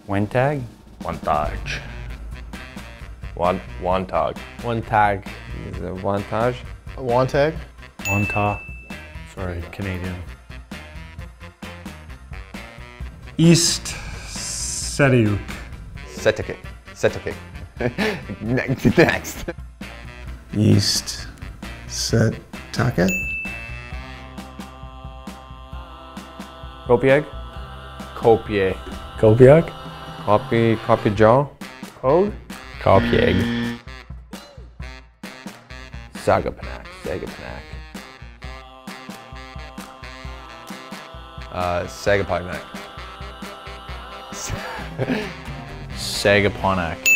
Wantagh? Wantagh. Wantagh. Wantagh. Is it Wantagh? Wantagh. Wantagh. Sorry, Canadian. East Setauket. Setauket. Setauket. Next. East Setauket. Copiag? Copier. Copiag? Copy jaw. Code? Copieg. Sagapanak. Sagapanak. Sagapognak. Sagaponack.